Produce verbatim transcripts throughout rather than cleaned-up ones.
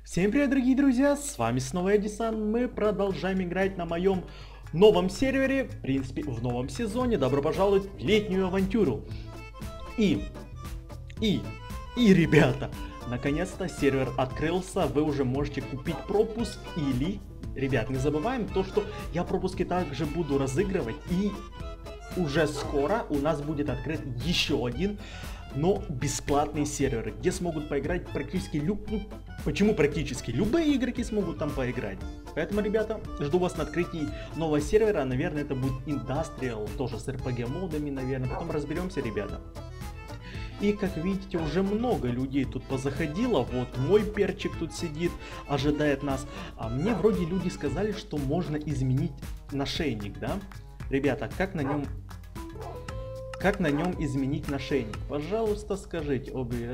Всем привет, дорогие друзья, с вами снова Эдисон. Мы продолжаем играть на моем новом сервере, в принципе, в новом сезоне. Добро пожаловать в летнюю авантюру. И, и, и, ребята, наконец-то сервер открылся, вы уже можете купить пропуск или... Ребят, не забываем то, что я пропуски также буду разыгрывать, и уже скоро у нас будет открыт еще один, но бесплатный сервер, где смогут поиграть практически люб... ну, почему практически? Любые игроки смогут там поиграть. Поэтому, ребята, жду вас на открытии нового сервера. Наверное, это будет Industrial, тоже с эр пи джи модами, наверное. Потом разберемся, ребята. И, как видите, уже много людей тут позаходило. Вот мой перчик тут сидит, ожидает нас. А мне вроде люди сказали, что можно изменить нашейник, да? Ребята, как на нем... Как на нем изменить нашейник? Пожалуйста, скажите.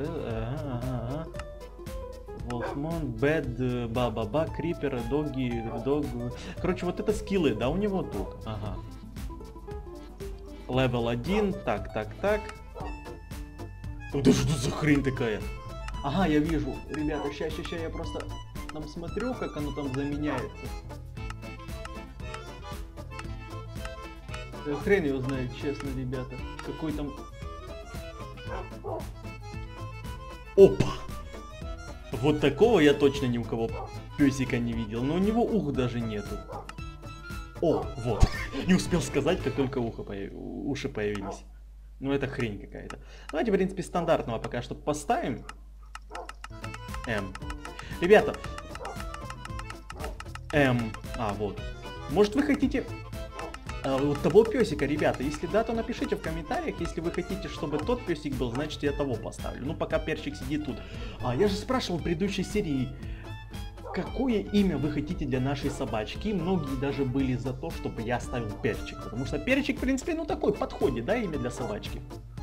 Волфмон, Бэд, Ба-Ба-Ба, Крипер, Доги, Дог... Короче, вот это скиллы, да, у него тут. Ага. Левел один, так, так, так. Да что за хрень такая? Ага, я вижу. Ребята, ща, ща, ща, я просто там смотрю, как оно там заменяется. Да хрен его знает, честно, ребята. Какой там... Опа! Вот такого я точно ни у кого песика не видел. Но у него ух даже нету. О, вот. Не успел сказать, как только ухо появ... уши появились. Ну это хрень какая-то. Давайте, в принципе, стандартного пока что поставим. М. Ребята. М. А, вот. Может, вы хотите... Вот того песика, ребята, если да, то напишите в комментариях, если вы хотите, чтобы тот песик был, значит я того поставлю. Ну, пока перчик сидит тут. А я же спрашивал в предыдущей серии, какое имя вы хотите для нашей собачки. И многие даже были за то, чтобы я оставил перчик. Потому что перчик, в принципе, ну такой подходит, да, имя для собачки.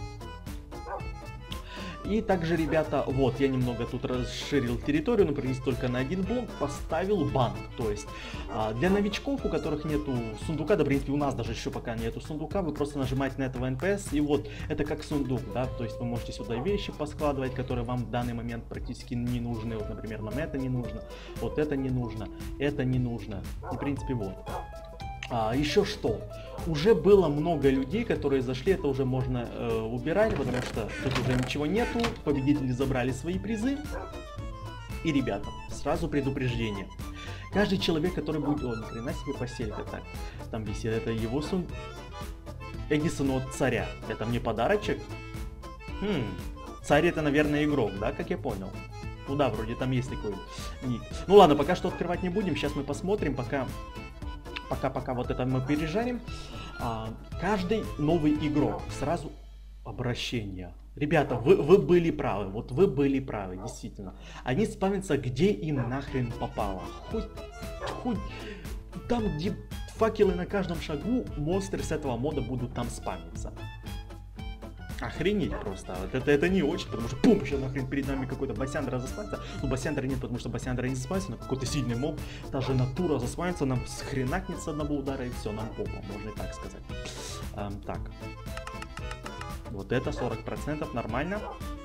И также, ребята, вот, я немного тут расширил территорию, например, только на один блок, поставил банк. То есть, а, для новичков, у которых нету сундука, да, в принципе, у нас даже еще пока нету сундука, вы просто нажимаете на этого эн пи эс, и вот, это как сундук, да, то есть вы можете сюда вещи поскладывать, которые вам в данный момент практически не нужны. Вот, например, нам это не нужно, вот это не нужно, это не нужно. И, в принципе, вот. А, еще что? Уже было много людей, которые зашли, это уже можно э, убирать, потому что тут уже ничего нету, победители забрали свои призы. И, ребята, сразу предупреждение. Каждый человек, который будет... О, ни хрена себе поселька, так, там висит, это его сун... Эдисон от царя. Это мне подарочек? Хм, царь это, наверное, игрок, да, как я понял? Ну да, вроде там есть такой ник. Ну ладно, пока что открывать не будем, сейчас мы посмотрим, пока... Пока-пока вот это мы пережарим. А, каждый новый игрок сразу обращение. Ребята, вы, вы были правы. Вот вы были правы, действительно. Они спамятся, где им нахрен попало. Хоть, хоть там, где факелы на каждом шагу, монстры с этого мода будут там спамиться. Охренеть просто. Вот это, это не очень, потому что пум, еще нахрен перед нами какой-то басяндра заспанится. Ну, басяндра нет, потому что басяндра не заспанится, но какой-то сильный моб. Даже натура заспанится, нам схренакнет с одного удара и все, нам попа, можно и так сказать. Эм, так. Вот это сорок процентов, нормально.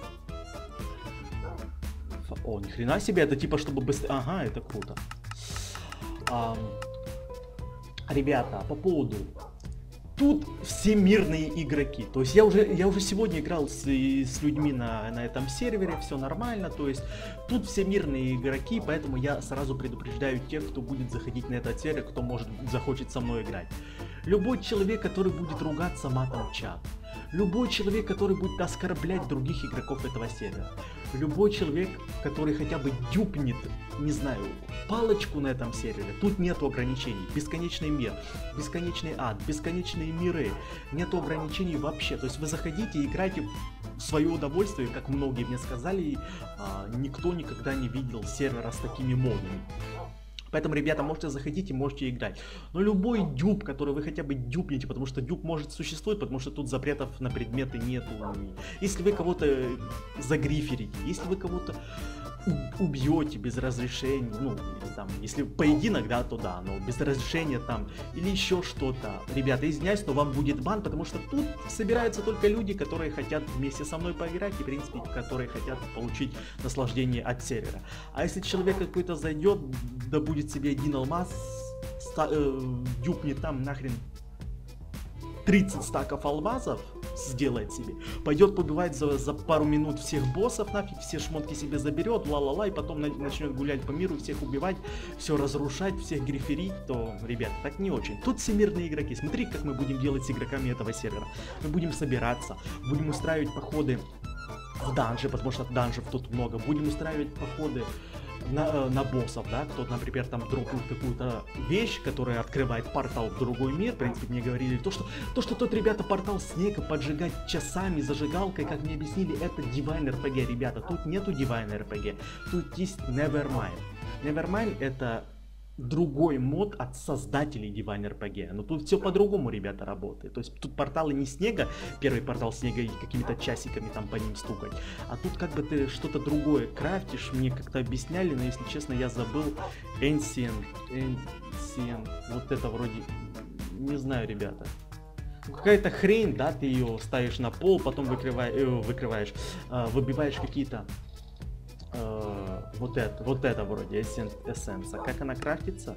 О, ни хрена себе, это типа, чтобы быстрее... Ага, это круто. Эм, ребята, по поводу... Тут все мирные игроки, то есть я уже, я уже сегодня играл с, с людьми на, на этом сервере, все нормально, то есть тут все мирные игроки, поэтому я сразу предупреждаю тех, кто будет заходить на этот сервер, кто может захочет со мной играть. Любой человек, который будет ругаться матом в чат, любой человек, который будет оскорблять других игроков этого сервера, любой человек, который хотя бы дюпнет, не знаю, палочку на этом сервере, тут нету ограничений, бесконечный мир, бесконечный ад, бесконечные миры, нету ограничений вообще, то есть вы заходите и играете в свое удовольствие, как многие мне сказали, а, никто никогда не видел сервера с такими модами. Поэтому, ребята, можете заходить и можете играть. Но любой дюб, который вы хотя бы дюбнете, потому что дюб может существовать, потому что тут запретов на предметы нету. Если вы кого-то загриферите, если вы кого-то убьете без разрешения, ну, или там, если поединок, да, то да, но без разрешения там, или еще что-то. Ребята, извиняюсь, но вам будет бан, потому что тут собираются только люди, которые хотят вместе со мной поиграть и, в принципе, которые хотят получить наслаждение от сервера. А если человек какой-то зайдет, да будет себе один алмаз, ста- э, дюпнет там нахрен тридцать стаков алмазов, сделает себе, пойдет побивать за, за пару минут всех боссов, нафиг, все шмотки себе заберет, ла-ла-ла, и потом на, начнет гулять по миру, всех убивать, все разрушать, всех гриферить, то, ребят, так не очень. Тут все мирные игроки, смотри, как мы будем делать с игроками этого сервера. Мы будем собираться, будем устраивать походы в данжи, потому что данжев тут много, будем устраивать походы на, на боссов, да, кто-то, например, там дропнут какую-то вещь, которая открывает портал в другой мир. В принципе, мне говорили то, что то, что тот, ребята, портал снега поджигать часами зажигалкой, как мне объяснили, это Divine эр пи джи, ребята. Тут нету Divine эр пи джи, тут есть Nevermind. Nevermind это другой мод от создателей Divine эр пи джи. Но тут все по-другому, ребята, работает. То есть тут порталы не снега, первый портал снега и какими-то часиками там по ним стукать. А тут как бы ты что-то другое крафтишь. Мне как-то объясняли, но если честно, я забыл. Ancient, Ancient, вот это вроде, не знаю, ребята. Какая-то хрень, да, ты ее ставишь на пол, потом выкрываешь, э, выкрываешь э, выбиваешь какие-то Uh, вот это, вот это вроде эссенс. А как она крафтится?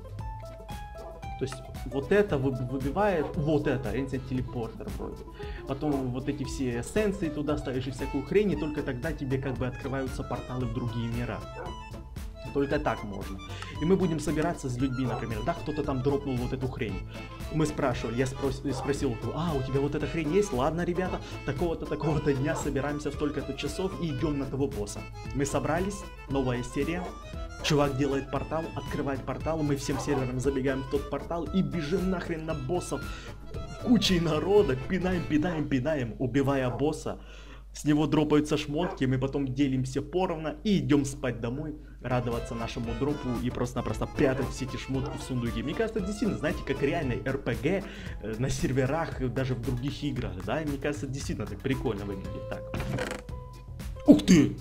То есть вот это выбивает, вот это, Ancient Teleporter вроде. Потом вот эти все эссенции туда ставишь и всякую хрень, и только тогда тебе как бы открываются порталы в другие мира. Только так можно. И мы будем собираться с людьми, например, да, кто-то там дропнул вот эту хрень. Мы спрашивали, я спрос, спросил, а, у тебя вот эта хрень есть? Ладно, ребята, такого-то, такого-то дня собираемся в столько-то часов и идем на того босса. Мы собрались, новая серия. Чувак делает портал, открывает портал, мы всем серверам забегаем в тот портал и бежим нахрен на боссов. Кучей народа, пинаем, пинаем, пинаем, убивая босса. С него дропаются шмотки, мы потом делимся поровну и идем спать домой, радоваться нашему дропу и просто-напросто прятать все эти шмотки в сундуке. Мне кажется, действительно, знаете, как реальный эр пи джи э, на серверах, даже в других играх, да, и мне кажется, действительно так прикольно выглядит. Так. Ух ты!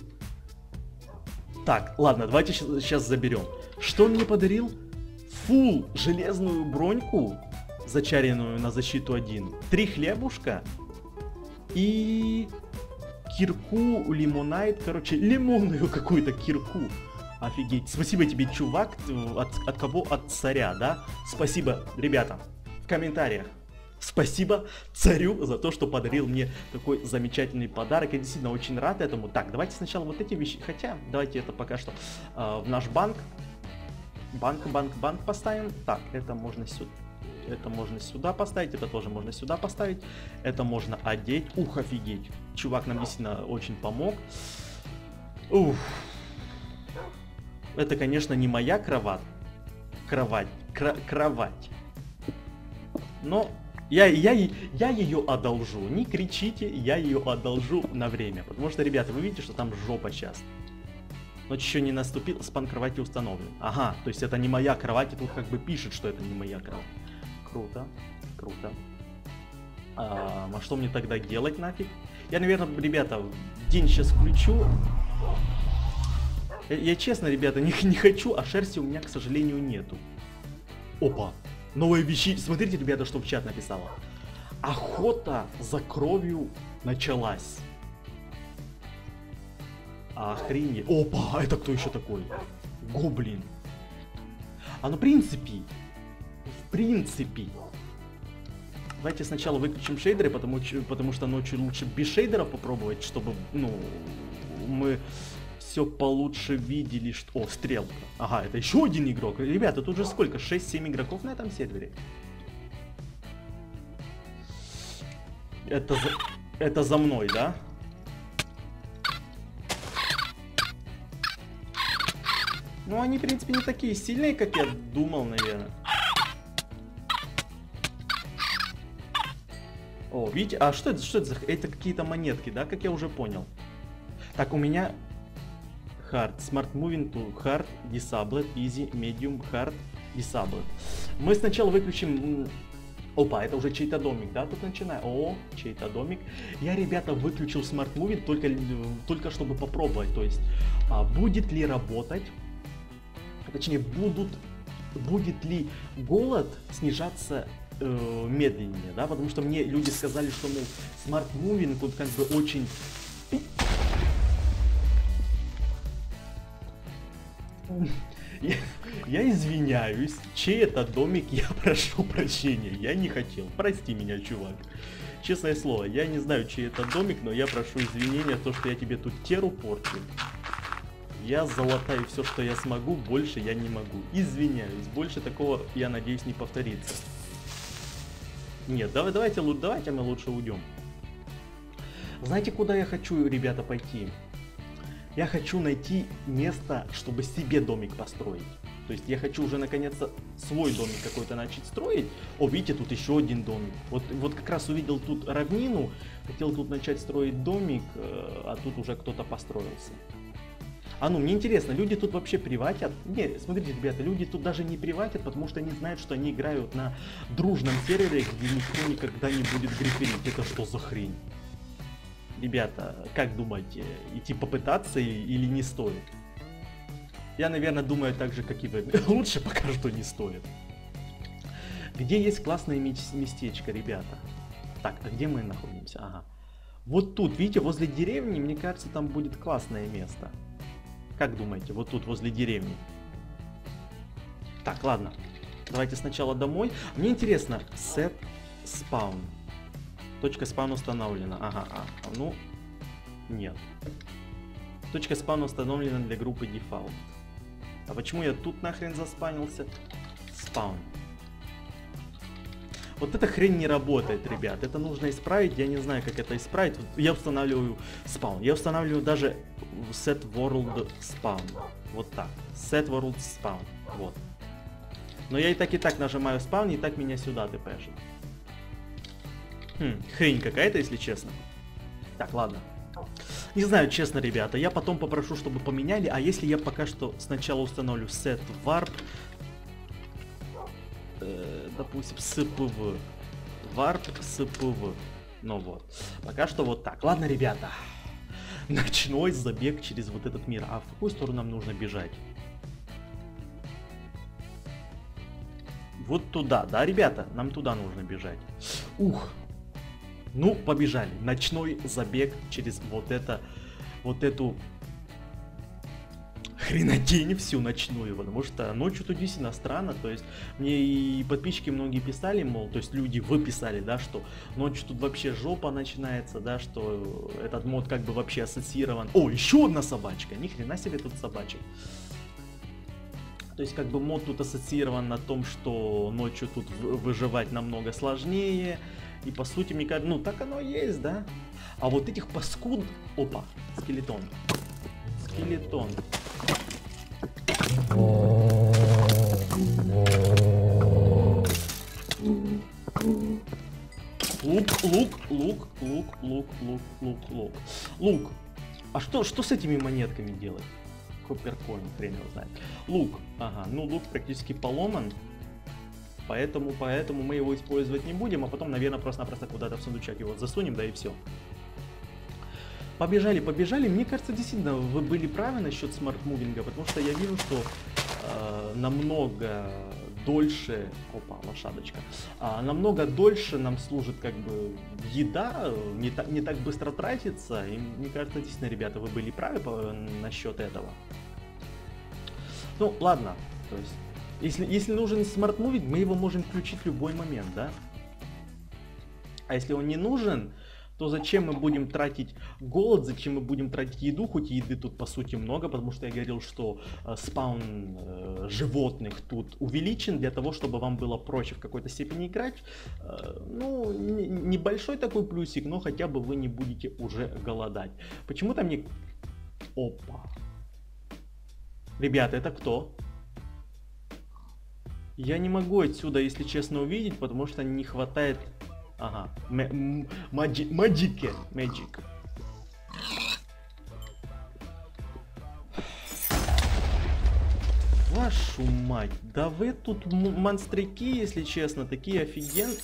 Так, ладно, давайте сейчас заберем. Что он мне подарил? Фул железную броньку, зачаренную на защиту один, три хлебушка и кирку, лимонайт, короче, лимонную какую-то кирку. Офигеть. Спасибо тебе, чувак. От, от кого? От царя, да? Спасибо, ребята, в комментариях. Спасибо царю за то, что подарил мне такой замечательный подарок. Я действительно очень рад этому. Так, давайте сначала вот эти вещи. Хотя, давайте это пока что э, в наш банк. Банк, банк, банк поставим. Так, это можно сюда. Это можно сюда поставить, это тоже можно сюда поставить. Это можно одеть. Ух, офигеть. Чувак нам действительно очень помог. Ух. Это, конечно, не моя кровать. Кровать. Кра кровать. Но я, я, я ее одолжу. Не кричите, я ее одолжу на время. Потому что, ребята, вы видите, что там жопа сейчас. Ночь еще не наступил, спан кровати установлен. Ага, то есть это не моя кровать, и тут как бы пишет, что это не моя кровать. Круто, круто. А, а что мне тогда делать нафиг? Я, наверное, ребята, день сейчас включу. Я, я честно, ребята, не, не хочу, а шерсти у меня, к сожалению, нету. Опа, новые вещи. Смотрите, ребята, что в чат написала. Охота за кровью началась. Охренеть. Опа, это кто еще такой? Гоблин. А ну, в принципе... В принципе. Давайте сначала выключим шейдеры, потому, потому что ночью лучше без шейдеров попробовать, чтобы, ну, мы все получше видели, что... О, стрелка. Ага, это еще один игрок. Ребята, тут же сколько? шесть-семь игроков на этом сервере? Это за... Это за мной, да? Ну, они, в принципе, не такие сильные, как я думал, наверное. О, видите? А что это? Что это за... Это какие-то монетки, да? Как я уже понял. Так, у меня... Hard. Smart Moving to Hard. Disabled. Easy. Medium. Hard. Disabled. Мы сначала выключим Опа, это уже чей-то домик, да, тут начинаю. О, чей-то домик. Я, ребята, выключил Smart Moving только, только чтобы попробовать, то есть, а, будет ли работать, точнее, будут, будет ли голод снижаться э, медленнее, да, потому что мне люди сказали, что, мол, Smart Moving тут как бы очень... Я, я извиняюсь, чей это домик, я прошу прощения, я не хотел, прости меня, чувак. Честное слово, я не знаю, чей это домик, но я прошу извинения, то, что я тебе тут теру порчу. Я залатаю все, что я смогу, больше я не могу. Извиняюсь, больше такого, я надеюсь, не повторится. Нет, давай, давайте, давайте мы лучше уйдем. Знаете, куда я хочу, ребята, пойти? Я хочу найти место, чтобы себе домик построить. То есть я хочу уже наконец-то свой домик какой-то начать строить. О, видите, тут еще один домик. Вот, вот как раз увидел тут равнину, хотел тут начать строить домик, а тут уже кто-то построился. А ну, мне интересно, люди тут вообще приватят? Не, смотрите, ребята, люди тут даже не приватят, потому что они знают, что они играют на дружном сервере, где никто никогда не будет гриферить. Это что за хрень? Ребята, как думаете, идти попытаться или не стоит? Я, наверное, думаю так же, как и вы. Лучше пока что не стоит. Где есть классное местечко, ребята? Так, а где мы находимся? Ага. Вот тут, видите, возле деревни, мне кажется, там будет классное место. Как думаете, вот тут, возле деревни? Так, ладно. Давайте сначала домой. Мне интересно, set spawn. Точка спавна установлена. Ага, а, ну, нет. Точка спавна установлена для группы Default. А почему я тут нахрен заспанился? Спаун. Вот эта хрень не работает, ребят. Это нужно исправить. Я не знаю, как это исправить. Я устанавливаю спаун. Я устанавливаю даже set world spawn. Вот так. Set world spawn. Вот. Но я и так и так нажимаю спаун, и так меня сюда тпшит. Хм, хрень какая-то, если честно. Так, ладно. Не знаю, честно, ребята. Я потом попрошу, чтобы поменяли. А если я пока что сначала установлю set warp, э, допустим, spv. Warp spv. Ну вот. Пока что вот так. Ладно, ребята. Ночной забег через вот этот мир. А в какую сторону нам нужно бежать? Вот туда, да, ребята? Нам туда нужно бежать. Ух. Ну, побежали. Ночной забег через вот это, вот эту хренотень всю ночную, потому что ночью тут действительно странно, то есть мне и подписчики многие писали, мол, то есть люди вы писали, да, что ночью тут вообще жопа начинается, да, что этот мод как бы вообще ассоциирован. О, еще одна собачка, ни хрена себе тут собачек. То есть как бы мод тут ассоциирован на том, что ночью тут выживать намного сложнее. И по сути, мне кажется, ну так оно и есть, да? А вот этих паскуд... Опа, скелетон. Скелетон. Лук, лук, лук, лук, лук, лук, лук, лук. Лук. А что, что с этими монетками делать? Копперкоин, хрен его знает. Лук. Ага, ну лук практически поломан. Поэтому, поэтому мы его использовать не будем, а потом, наверное, просто-напросто куда-то в сундучок его засунем, да и все. Побежали, побежали. Мне кажется, действительно, вы были правы насчет смарт-мувинга, потому что я вижу, что э, намного дольше... Опа, лошадочка. А, намного дольше нам служит как бы еда, не, та, не так быстро тратится. И мне кажется, действительно, ребята, вы были правы по, насчет этого. Ну, ладно, то есть... Если, если нужен смарт-мувинг, мы его можем включить в любой момент, да? А если он не нужен, то зачем мы будем тратить голод, зачем мы будем тратить еду, хоть еды тут по сути много, потому что я говорил, что э, спаун э, животных тут увеличен для того, чтобы вам было проще в какой-то степени играть. Э, ну, не, небольшой такой плюсик, но хотя бы вы не будете уже голодать. Почему-то мне... Опа. Ребята, это кто? Я не могу отсюда, если честно, увидеть, потому что не хватает... Ага, Magic, Magic, Magic. Вашу мать, да вы тут монстряки, если честно, такие офигенные.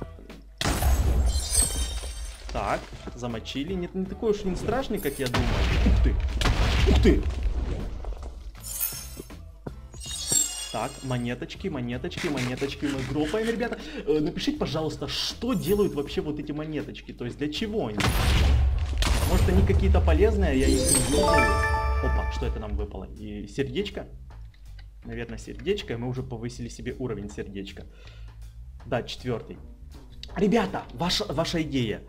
Так, замочили. Нет, не такой уж и не страшный, как я думал. Ух ты! Ух ты! Так, монеточки, монеточки, монеточки мы дропаем, ребята. Э, напишите, пожалуйста, что делают вообще вот эти монеточки. То есть для чего они? Может, они какие-то полезные, а я их не юзаю. Опа, что это нам выпало? И сердечко? Наверное, сердечко. И мы уже повысили себе уровень сердечка. Да, четвертый. Ребята, ваша, ваша идея.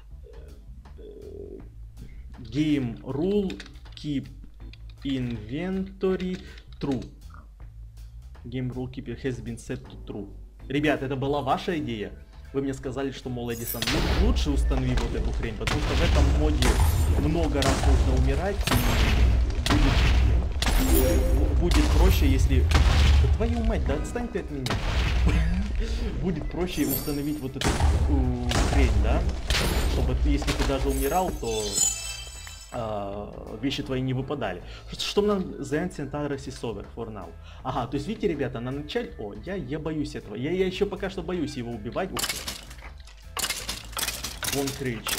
Game rule keep inventory true. Game rule keep has been set to true. Ребят, это была ваша идея? Вы мне сказали, что, мол, Эдисон, лучше установи вот эту хрень, потому что в этом моде много раз нужно умирать, и будет, будет проще, если... Да твою мать, да отстань ты от меня. Будет проще установить вот эту хрень, да? Чтобы ты, если ты даже умирал, то э, вещи твои не выпадали. Что нам The Ancient Address is over for now. Ага, то есть видите, ребята, на начале... О, я, я боюсь этого. Я, я еще пока что боюсь его убивать. Ух ты. Вон кричит.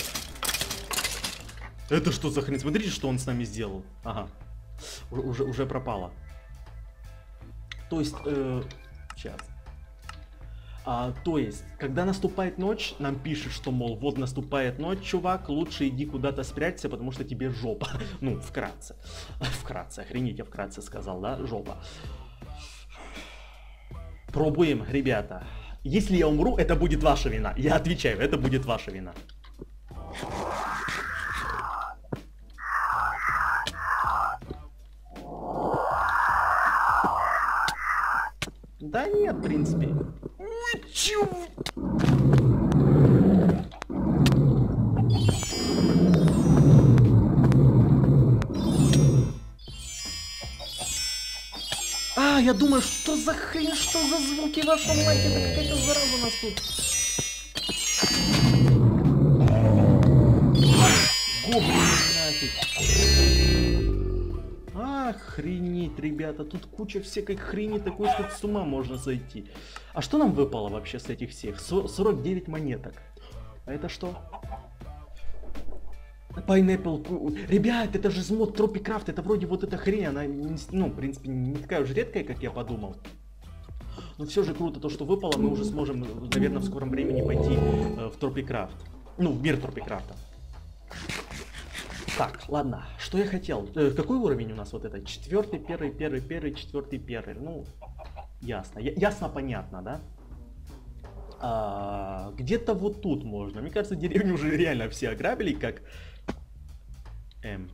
Это что за хрень? Смотрите, что он с нами сделал. Ага. Уже, уже пропало. То есть... Э, сейчас. А, то есть, когда наступает ночь, нам пишет, что, мол, вот наступает ночь, чувак, лучше иди куда-то спрячься, потому что тебе жопа. Ну, вкратце. Вкратце, охренеть, я вкратце сказал, да? Жопа. Пробуем, ребята. Если я умру, это будет ваша вина. Я отвечаю, это будет ваша вина. Да нет, в принципе. Ничего. А, я думаю, что за хрень, что за звуки в вашем лайке? Это какая-то зараза у нас тут. Гоблины нафиг. Охренеть, ребята, тут куча всякой хрени такой, что с ума можно сойти. А что нам выпало вообще с этих всех? сорок девять монеток. А это что? Pineapple. Ребят, это же мод Tropicraft, это вроде вот эта хрень, она, ну, в принципе, не такая уж редкая, как я подумал. Но все же круто то, что выпало, мы уже сможем, наверное, в скором времени пойти э, в Tropicraft. Ну, в мир Tropicraft. Так, ладно, что я хотел? Э, какой уровень у нас вот это? Четвертый, первый, первый, первый, четвертый, первый. Ну, ясно. Я, ясно, понятно, да? А, где-то вот тут можно. Мне кажется, деревню уже реально все ограбили, как... Эм.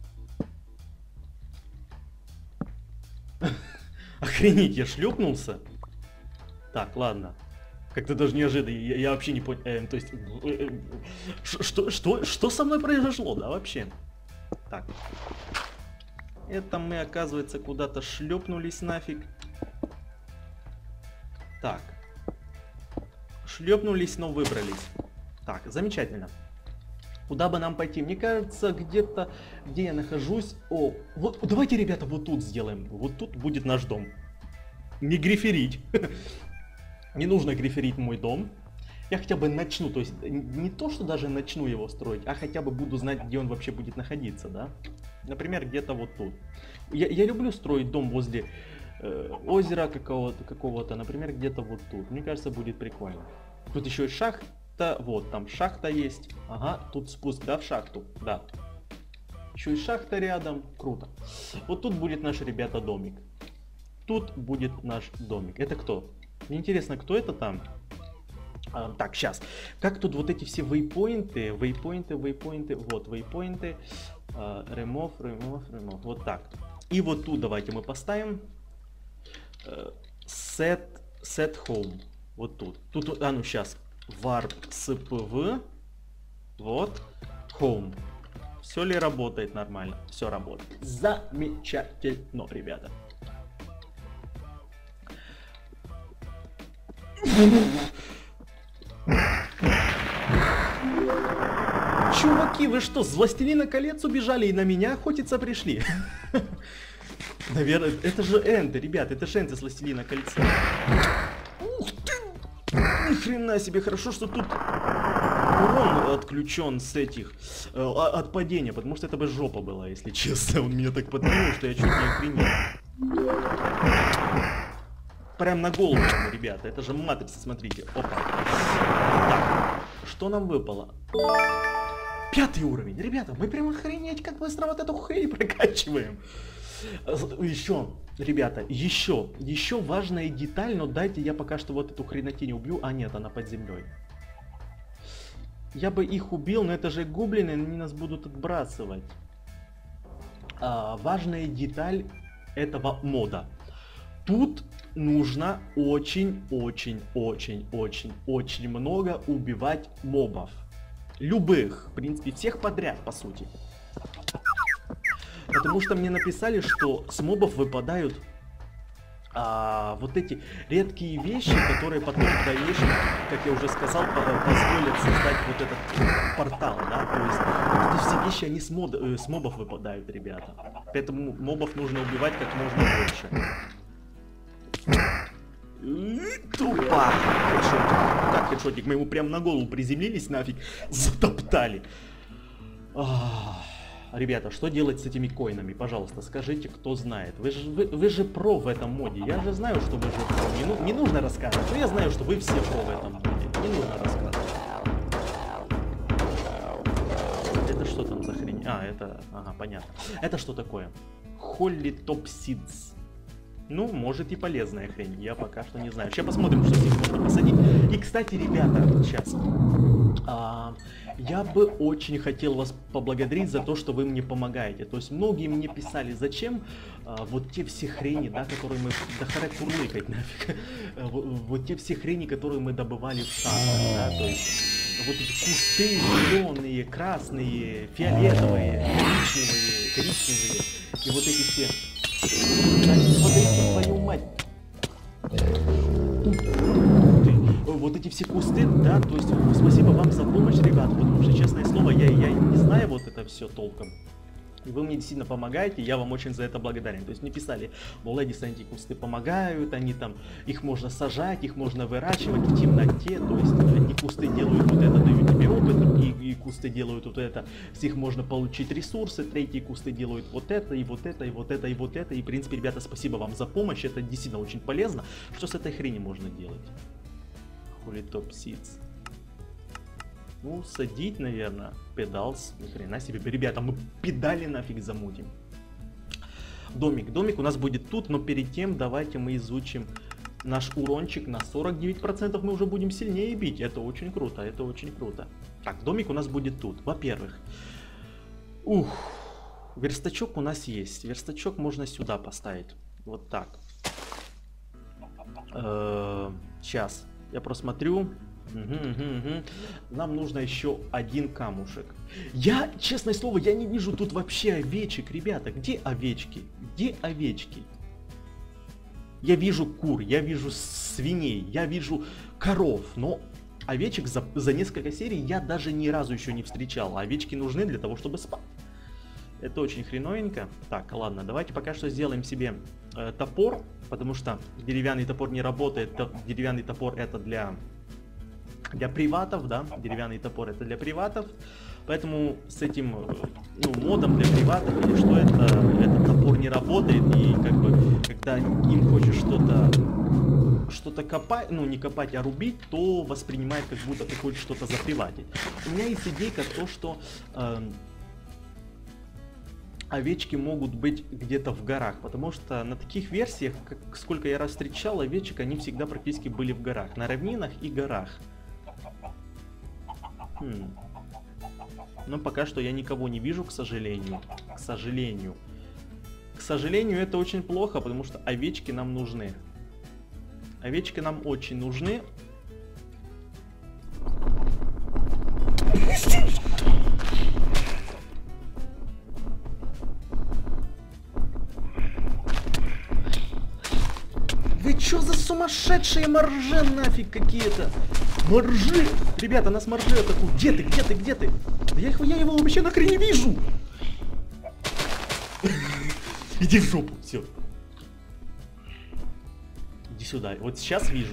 Охренеть, я шлепнулся? Так, ладно. Как-то даже неожиданно, я, я вообще не понял, э, то есть, э, э, что, что, что со мной произошло, да, вообще? Так. Это мы, оказывается, куда-то шлепнулись нафиг. Так. Шлепнулись, но выбрались. Так, замечательно. Куда бы нам пойти? Мне кажется, где-то, где я нахожусь... О, вот, давайте, ребята, вот тут сделаем. Вот тут будет наш дом. Не гриферить. Не нужно гриферить мой дом. Я хотя бы начну, то есть не то, что даже начну его строить, а хотя бы буду знать, где он вообще будет находиться, да? Например, где-то вот тут. Я, я люблю строить дом возле э, озера какого-то, какого-то, например, где-то вот тут. Мне кажется, будет прикольно. Тут еще и шахта, вот, там шахта есть. Ага, тут спуск, да, в шахту, да. Еще и шахта рядом, круто. Вот тут будет наш, ребята, домик. Тут будет наш домик. Это кто? Мне интересно, кто это там? А, так, сейчас. Как тут вот эти все вейпоинты, вейпоинты, вейпоинты, вот, вейпоинты, uh, remove, remove, remove, вот так. И вот тут давайте мы поставим uh, set, set home, вот тут. Тут, а ну сейчас, warp spv, вот, home. Все ли работает нормально? Все работает. Замечательно, ребята. Чуваки, вы что, с Властелина колец убежали и на меня охотиться пришли? Наверное, это же энты, ребят, это же энты с Властелина кольца. Ух ты! Ни хрена себе, хорошо, что тут урон отключен с этих, э, от падения, потому что это бы жопа была, если честно. Он меня так подвинул, что я чуть не охренел. Прям на голову, ребята, это же матрица, смотрите. Опа. Так, что нам выпало? Пятый уровень. Ребята, мы прям охренеть, как быстро вот эту хрень прокачиваем. Еще, ребята, еще, еще важная деталь, но дайте я пока что вот эту хренотень убью. А нет, она под землей. Я бы их убил, но это же гоблины, они нас будут отбрасывать. А, важная деталь этого мода. Тут нужно очень-очень-очень-очень-очень много убивать мобов. Любых, в принципе, всех подряд, по сути. Потому что мне написали, что с мобов выпадают а, вот эти редкие вещи, которые потом в дальнейшем, как я уже сказал, позволят создать вот этот портал, да, то есть вот эти все вещи, они с, мод, э, с мобов выпадают, ребята. Поэтому мобов нужно убивать как можно больше. Тупо! Хедшотик. Так, хедшотик, мы ему прям на голову приземлились, нафиг, затоптали. Ах. Ребята, что делать с этими коинами? Пожалуйста, скажите, кто знает. Вы же, вы, вы же про в этом моде. Я же знаю, что вы же про. Не, ну, не нужно рассказывать. Но я знаю, что вы все про в этом моде. Не нужно рассказывать. Это что там за хрень? А, это... Ага, понятно. Это что такое? Холли Топ Сидс. Ну, может и полезная хрень. Я пока что не знаю. Сейчас посмотрим, что здесь можно посадить. И, кстати, ребята, сейчас... А, я бы очень хотел вас поблагодарить за то, что вы мне помогаете. То есть многие мне писали, зачем а, вот те все хрени, да, которые мы... Да харек курлыкать нафиг. вот, вот те все хрени, которые мы добывали в садах, да, то есть... Вот эти кусты зеленые, красные, фиолетовые, коричневые, коричневые. И вот эти все... Смотрите, твою мать. Вот эти все кусты, да, то есть спасибо вам за помощь, ребята, потому что, честное слово, я, я не знаю вот это все толком. И вы мне действительно помогаете, я вам очень за это благодарен. То есть мне писали, мол, эти кусты помогают, они там, их можно сажать, их можно выращивать в темноте, то есть одни кусты делают вот это, дают тебе опыт, другие и кусты делают вот это, с них можно получить ресурсы, третьи кусты делают вот это, и вот это, и вот это, и вот это, и в принципе, ребята, спасибо вам за помощь, это действительно очень полезно. Что с этой хренью можно делать? Хули топ сидс. Ну, садить, наверное, педалс, ни хрена себе. Ребята, мы педали нафиг замутим. Домик. Домик у нас будет тут, но перед тем давайте мы изучим наш урончик на сорок девять процентов. Мы уже будем сильнее бить. Это очень круто, это очень круто. Так, домик у нас будет тут. Во-первых, ух, верстачок у нас есть. Верстачок можно сюда поставить. Вот так. Э-э- сейчас, я просмотрю. Угу, угу, угу. Нам нужно еще один камушек. Я, честное слово, я не вижу тут вообще овечек, ребята. Где овечки? Где овечки? Я вижу кур, я вижу свиней, я вижу коров, но овечек за, за несколько серий я даже ни разу еще не встречал. Овечки нужны для того, чтобы спать. Это очень хреновенько. Так, ладно, давайте пока что сделаем себе э, топор, потому что деревянный топор не работает. Деревянный топор это для... Для приватов, да, деревянный топор это для приватов, поэтому с этим, ну, модом для приватов или что это, этот топор не работает, и как бы, когда им хочешь что-то, что-то копать, ну, не копать, а рубить, то воспринимает, как будто ты хочешь что-то заприватить. У меня есть идейка, то, что э, овечки могут быть где-то в горах, потому что на таких версиях, как, сколько я раз встречал, овечек, они всегда практически были в горах, на равнинах и горах. Хм. Но пока что я никого не вижу, к сожалению. К сожалению. К сожалению, это очень плохо, потому что овечки нам нужны. Овечки нам очень нужны. Вы чё за сумасшедшие моржи нафиг какие-то? Моржи! Ребята, нас моржи атакуют. Где ты? Где ты? Где ты? Я, их, я его вообще нахрен не вижу! Иди в жопу, все. иди сюда. Вот сейчас вижу.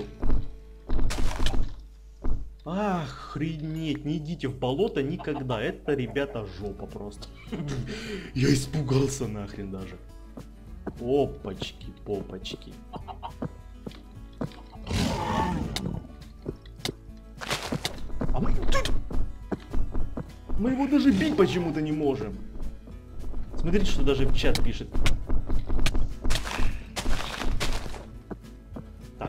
Охренеть, не идите в болото никогда. Это, ребята, жопа просто. Я испугался нахрен даже. Опачки, попочки. А мы... Мы его даже бить почему-то не можем. Смотрите, что даже в чат пишет. Так.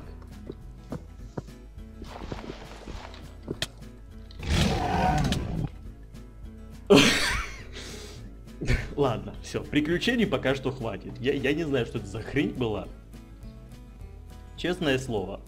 Ладно, все, приключений пока что хватит. Я, я не знаю, что это за хрень была. Честное слово.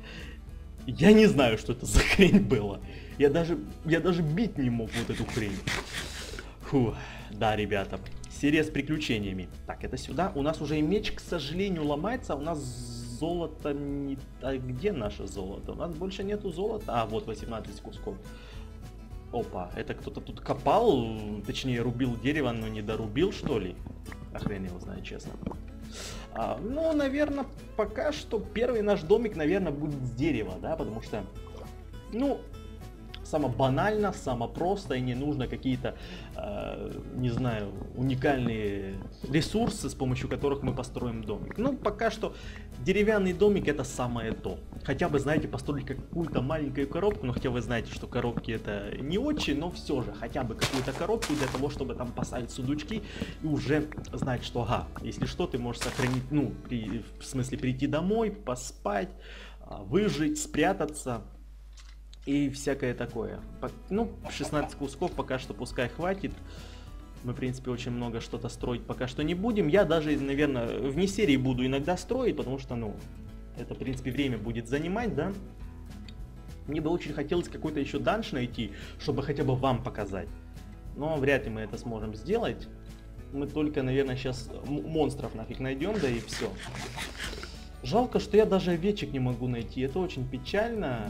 Я не знаю, что это за хрень была. Я даже, я даже бить не мог вот эту хрень. Фу, да, ребята. Серия с приключениями. Так, это сюда. У нас уже и меч, к сожалению, ломается. У нас золото не... А где наше золото? У нас больше нету золота. А, вот восемнадцать кусков. Опа, это кто-то тут копал, точнее рубил дерево, но не дорубил, что ли? А хрен его знает, честно. А, ну, наверное, пока что первый наш домик, наверное, будет с дерева, да, потому что, ну, само банально, само просто, и не нужно какие-то, э, не знаю, уникальные ресурсы, с помощью которых мы построим домик. Ну, пока что деревянный домик это самое то. Хотя бы, знаете, построить какую-то маленькую коробку, но хотя вы знаете, что коробки это не очень, но все же, хотя бы какую-то коробку для того, чтобы там поставить сундучки и уже знать, что, ага, если что, ты можешь сохранить, ну, при, в смысле прийти домой, поспать, выжить, спрятаться. И всякое такое. Ну, шестнадцать кусков пока что пускай хватит. Мы, в принципе, очень много что-то строить пока что не будем. Я даже, наверное, вне серии буду иногда строить, потому что, ну, это, в принципе, время будет занимать, да? Мне бы очень хотелось какой-то еще данж найти, чтобы хотя бы вам показать. Но вряд ли мы это сможем сделать. Мы только, наверное, сейчас монстров нафиг найдем, да и все. Жалко, что я даже овечек не могу найти. Это очень печально.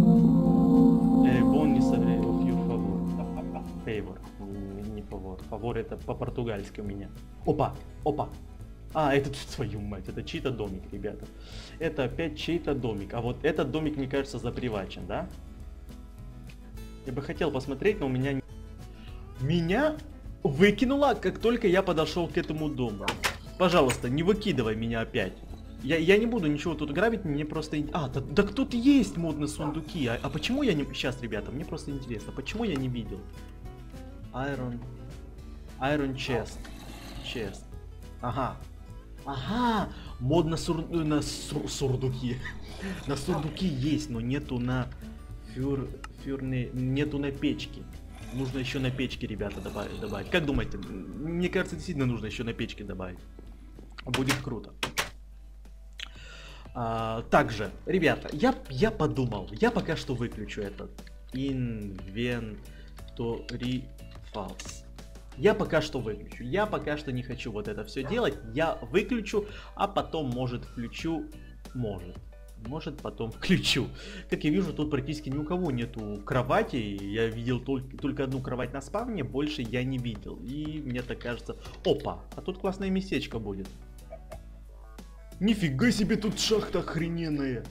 Бон не соврал фавор. Фейвор. Не фавор. Фавор это по-португальски у меня. Опа, опа. А, это твою мать, это чей-то домик, ребята. Это опять чей-то домик. А вот этот домик, мне кажется, запривачен, да? Я бы хотел посмотреть, но у меня... Меня выкинуло, как только я подошел к этому дому. Пожалуйста, не выкидывай меня опять. Я, я не буду ничего тут грабить, мне просто... А, да, да тут есть модные сундуки. А, а почему я не... Сейчас, ребята, мне просто интересно, почему я не видел? Iron... Iron chest. Chest. Ага. Ага! Мод на, сур... на сур... сурдуки. На сурдуки есть, но нету на... Фюр... Фюрне... Нету на печке. Нужно еще на печке, ребята, добавить, добавить. Как думаете? Мне кажется, действительно нужно еще на печке добавить. Будет круто. А, также, ребята, я, я подумал, я пока что выключу этот Inventory Files. Я пока что выключу, я пока что не хочу вот это все делать, я выключу, а потом, может, включу, может, может, потом включу. Как я вижу, тут практически ни у кого нету кровати, я видел только, только одну кровать на спавне, больше я не видел, и мне так кажется, опа, а тут классное местечко будет. Нифига себе, тут шахта охрененная.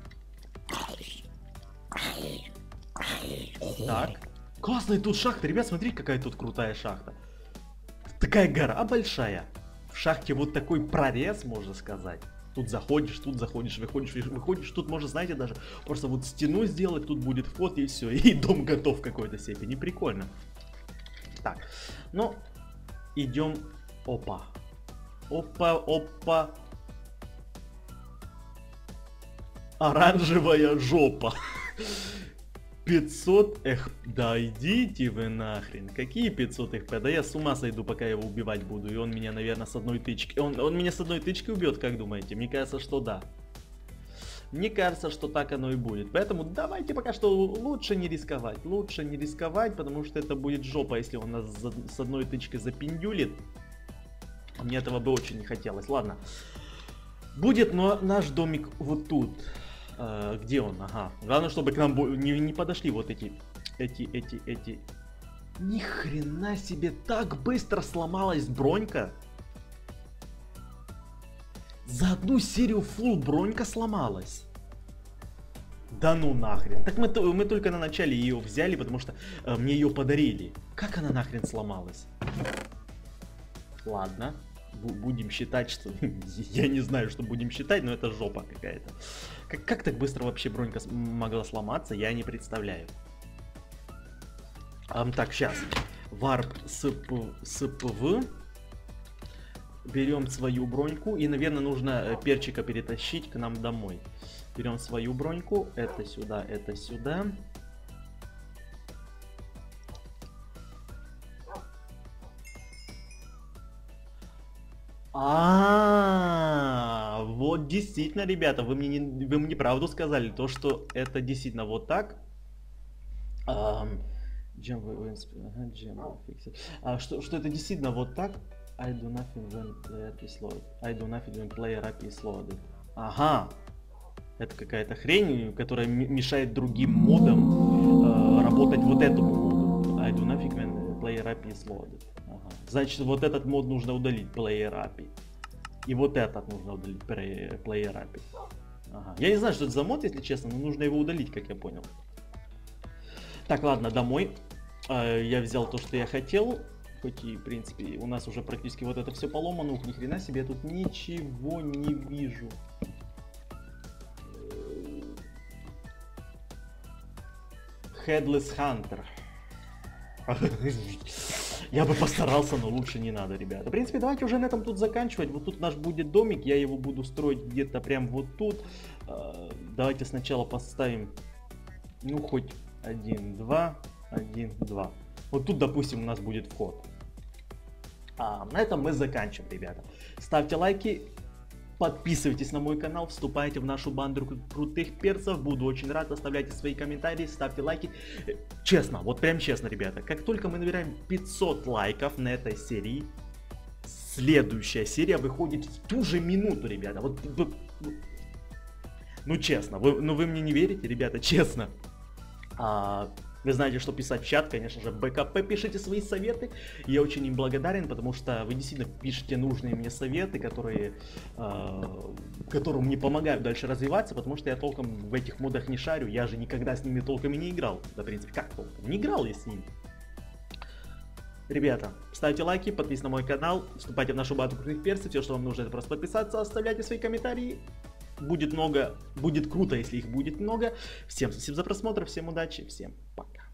Так. Классная тут шахта. Ребят, смотрите, какая тут крутая шахта. Такая гора большая. В шахте вот такой прорез, можно сказать. Тут заходишь, тут заходишь, выходишь, выходишь. Тут можно, знаете, даже просто вот стену сделать. Тут будет вход и все. И дом готов в какой-то степени. Прикольно. Так. Ну, идем. Опа. Опа, опа. Оранжевая жопа. пятьсот эх, да идите вы нахрен. Какие пятьсот эх пэ? Да я с ума сойду, пока его убивать буду. И он меня, наверное, с одной тычки. Он, он меня с одной тычки убьет, как думаете? Мне кажется, что да. Мне кажется, что так оно и будет. Поэтому давайте пока что лучше не рисковать. Лучше не рисковать, потому что это будет жопа, если он нас с одной тычкой запиндюлит. Мне этого бы очень не хотелось. Ладно. Будет, но наш домик вот тут. Uh, где он? Ага. Главное, чтобы к нам не, не подошли вот эти, эти, эти, эти. Ни хрена себе, так быстро сломалась бронька. За одну серию фулл бронька сломалась. Да ну нахрен. Так мы, мы только на начале ее взяли, потому что э, мне ее подарили. Как она нахрен сломалась? Ладно. Будем считать, что... Я не знаю, что будем считать, но это жопа какая-то. Как, как так быстро вообще бронька могла сломаться, я не представляю. Um, так, сейчас. Варп с пэ вэ. Берем свою броньку. И, наверное, нужно перчика перетащить к нам домой. Берем свою броньку. Это сюда, это сюда. А, вот действительно, ребята, вы мне, не, вы мне правду сказали, то, что это действительно вот так. А, что, что это действительно вот так. I do nothing when player is loaded. I do nothing when player up is loaded. Ага. Это какая-то хрень, которая мешает другим модам э, работать вот этому моду. I do nothing when player up is loaded. Ага. Значит, вот этот мод нужно удалить, player эй пи ай. И вот этот нужно удалить, player эй пи ай. Ага. Я не знаю, что это за мод, если честно, но нужно его удалить, как я понял. Так, ладно, домой. Э, я взял то, что я хотел. Хоть и, в принципе, у нас уже практически вот это все поломано. Ух, ни хрена себе, я тут ничего не вижу. Headless Hunter. Я бы постарался, но лучше не надо, ребята. В принципе, давайте уже на этом тут заканчивать. Вот тут наш будет домик, я его буду строить где-то прям вот тут. Давайте сначала поставим, ну, хоть один, два, один, два. Вот тут, допустим, у нас будет вход. А на этом мы заканчиваем, ребята. Ставьте лайки, подписывайтесь на мой канал, вступайте в нашу банду крутых перцев. Буду очень рад, оставляйте свои комментарии, ставьте лайки. Честно, вот прям честно, ребята, как только мы набираем пятьсот лайков на этой серии, следующая серия выходит в ту же минуту, ребята. Вот, ну честно, вы, ну вы мне не верите, ребята, честно. А, Вы знаете, что писать в чат, конечно же, бэ ка пэ, пишите свои советы. Я очень им благодарен, потому что вы действительно пишете нужные мне советы, которые, э, которые мне помогают дальше развиваться, потому что я толком в этих модах не шарю, я же никогда с ними толком и не играл. Да, в принципе, как толком? Не играл я с ними. Ребята, ставьте лайки, подписывайтесь на мой канал, вступайте в нашу банду крутых перцев, все, что вам нужно, это просто подписаться, оставляйте свои комментарии. Будет много, будет круто, если их будет много. Всем спасибо за просмотр, всем удачи, всем пока.